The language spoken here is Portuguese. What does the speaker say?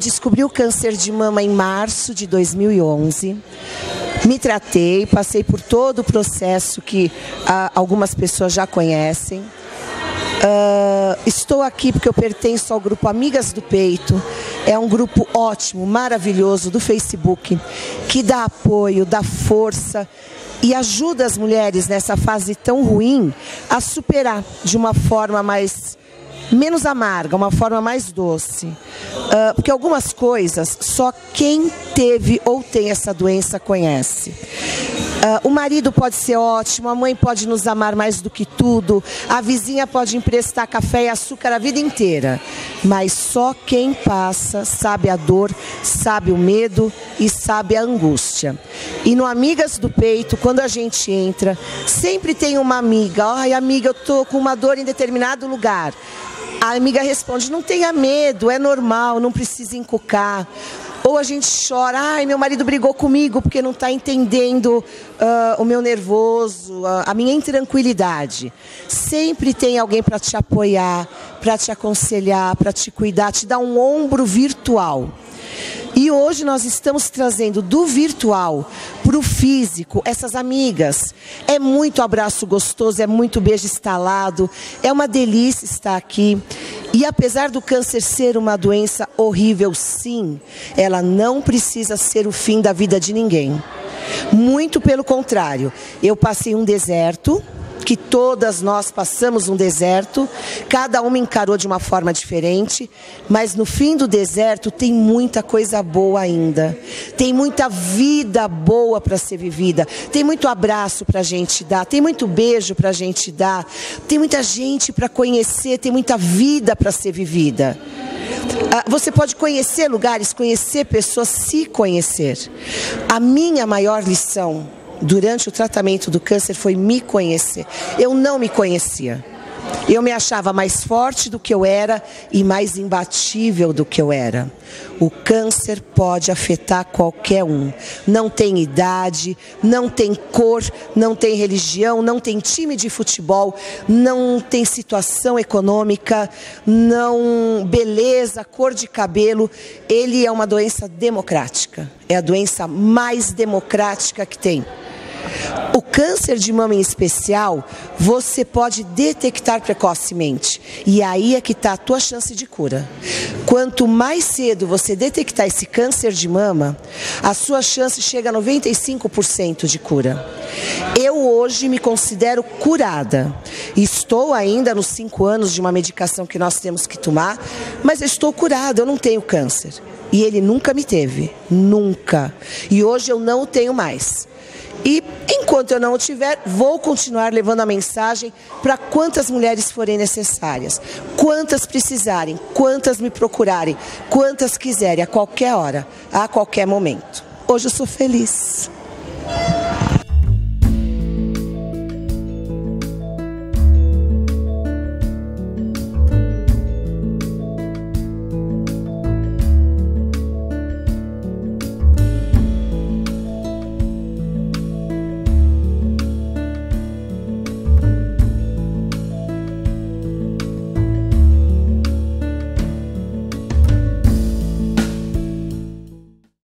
descobri o câncer de mama em março de 2011. Me tratei, passei por todo o processo que algumas pessoas já conhecem. Estou aqui porque eu pertenço ao grupo Amigas do Peito. É um grupo ótimo, maravilhoso do Facebook, que dá apoio, dá força e ajuda as mulheres nessa fase tão ruim a superar de uma forma menos amarga, uma forma mais doce. Porque algumas coisas só quem teve ou tem essa doença conhece. O marido pode ser ótimo, a mãe pode nos amar mais do que tudo, a vizinha pode emprestar café e açúcar a vida inteira, mas só quem passa sabe a dor, sabe o medo e sabe a angústia. E no Amigas do Peito, quando a gente entra, sempre tem uma amiga: ai, amiga, eu tô com uma dor em determinado lugar. A amiga responde: não tenha medo, é normal, não precisa encucar. Ou a gente chora: ai, meu marido brigou comigo porque não está entendendo o meu nervoso, a minha intranquilidade. Sempre tem alguém para te apoiar, para te aconselhar, para te cuidar, te dar um ombro virtual. E hoje nós estamos trazendo do virtual para o físico essas amigas. É muito abraço gostoso, é muito beijo estalado, é uma delícia estar aqui. E apesar do câncer ser uma doença horrível, sim, ela não precisa ser o fim da vida de ninguém. Muito pelo contrário, eu passei um deserto, que todas nós passamos um deserto, cada uma encarou de uma forma diferente, mas no fim do deserto tem muita coisa boa ainda, tem muita vida boa para ser vivida, tem muito abraço para a gente dar, tem muito beijo para a gente dar, tem muita gente para conhecer, tem muita vida para ser vivida. Você pode conhecer lugares, conhecer pessoas, se conhecer. A minha maior lição durante o tratamento do câncer foi me conhecer. Eu não me conhecia. Eu me achava mais forte do que eu era e mais imbatível do que eu era. O câncer pode afetar qualquer um. Não tem idade, não tem cor, não tem religião, não tem time de futebol, não tem situação econômica, não beleza, cor de cabelo. Ele é uma doença democrática. É a doença mais democrática que tem. O câncer de mama em especial, você pode detectar precocemente. E aí é que está a tua chance de cura. Quanto mais cedo você detectar esse câncer de mama, a sua chance chega a 95% de cura. Eu hoje me considero curada. Estou ainda nos 5 anos de uma medicação que nós temos que tomar, mas eu estou curada, eu não tenho câncer. E ele nunca me teve, nunca. E hoje eu não o tenho mais. E enquanto eu não o tiver, vou continuar levando a mensagem para quantas mulheres forem necessárias, quantas precisarem, quantas me procurarem, quantas quiserem, a qualquer hora, a qualquer momento. Hoje eu sou feliz.